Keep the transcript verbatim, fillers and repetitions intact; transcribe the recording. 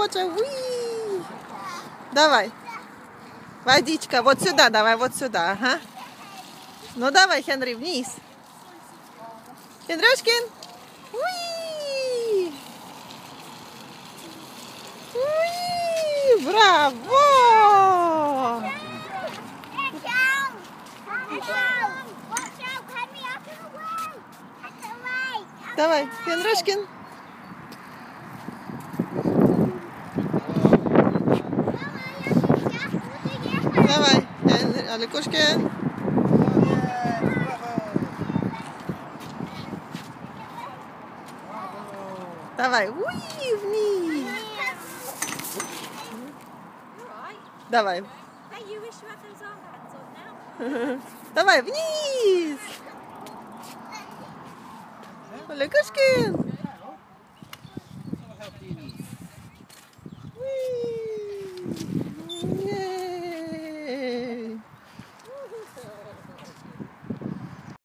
скача. Уи! Давай. Водичка. Вот сюда, давай, вот сюда. Ага. Ну давай, Хенри, вниз. Хендрюшкин. Уи! Уи! Браво! Давай, Хендрюшкин. Давай, Аликушкин. Давай, уи, вниз. Давай. Давай, вниз. Аликушкин. Уи.